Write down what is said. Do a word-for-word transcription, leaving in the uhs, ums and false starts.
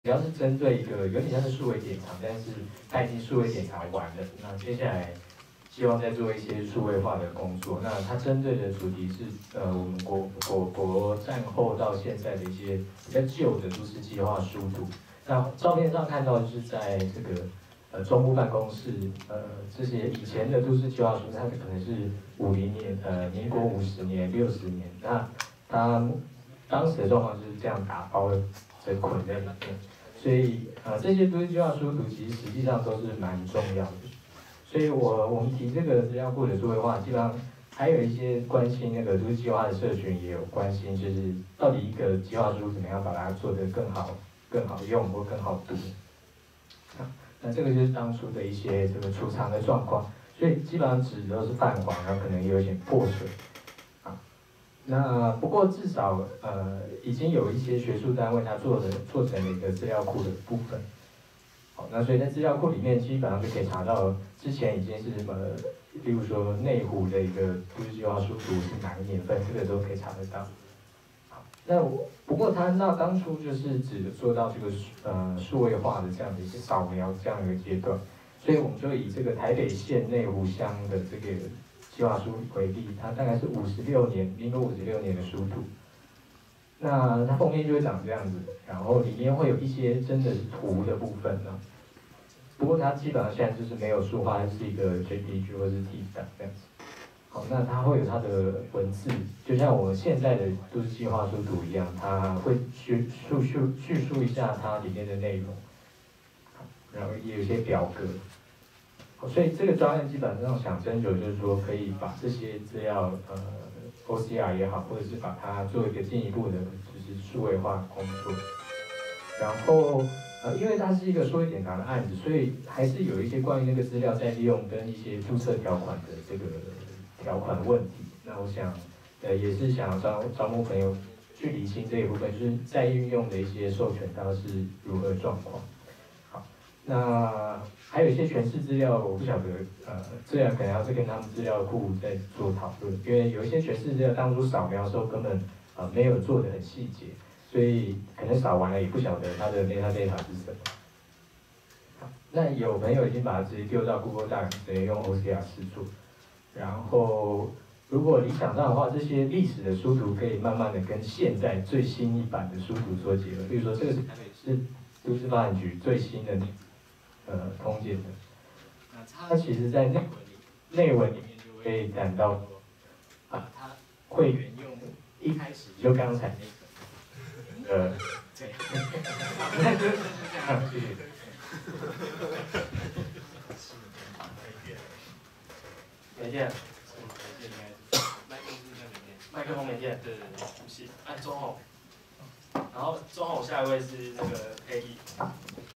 主要是针对一个有点像是数位典藏，但是它已经数位典藏完了。那接下来希望再做一些数位化的工作。那它针对的主题是呃我们国国国战后到现在的一些比较旧的都市计划书图。那照片上看到就是在这个呃中部办公室呃这些以前的都市计划书，它可能是五零年呃民国五十年六十年，那它当时的状况就是这样打包整捆在里面。所以，呃，这些都市计划书图其实实际上都是蛮重要的。所以我我们提这个资料库的数位化，基本上还有一些关心那个都市计划的社群也有关心，就是到底一个计划书怎么样把它做得更好、更好用或更好读。那这个就是当初的一些这个储藏的状况，所以基本上纸都是泛黄，然后可能有一点破损。那不过至少呃已经有一些学术单位它做的做成了一个资料库的部分，好，那所以在资料库里面基本上就可以查到之前已经是什么，例如说内湖的一个都市计划书图是哪个年份，这个都可以查得到。好，那我不过它那当初就是只做到这个呃数位化的这样的一个扫描这样一个阶段，所以我们就以这个台北县内湖乡的这个计划书为例，它大概是五十六年，民国五十六年的书图。那它封面就会长这样子，然后里面会有一些真的是图的部分呢。不过它基本上现在就是没有数化，它是一个 J P G 或是 T 档这样子。好，那它会有它的文字，就像我们现在的都市计划书图一样，它会叙述叙叙述一下它里面的内容，然后也有一些表格。所以这个专案基本上想征求，就是说可以把这些资料，呃 ，O C R 也好，或者是把它做一个进一步的，就是数位化工作。然后，呃，因为它是一个数位典藏的案子，所以还是有一些关于那个资料再利用跟一些注册条款的这个条款问题。那我想，呃，也是想招招募朋友去理清这一部分，就是再运用的一些授权它是如何状况。好，那。还有一些诠释资料，我不晓得，呃，这样可能要是跟他们资料库在做讨论，因为有一些诠释资料当初扫描的时候根本呃没有做的很细节，所以可能扫完了也不晓得它的 metadata 是什么。好，那有朋友已经把它直接丢到 Google Docs， 直接用 O C R 试做，然后如果理想上的话，这些历史的书图可以慢慢的跟现在最新一版的书图做结合，比如说这个是台北市都市发展局最新的。呃，通鉴的，那它其实，在内文里，内文里面就会谈到说，啊，它会沿用一开始就刚才那个，呃，对，那就是这样，谢谢。没电，没电应该是，麦克风是没电，麦克风没电，对对对，不是，按中后，然后中后下一位是那个 A E。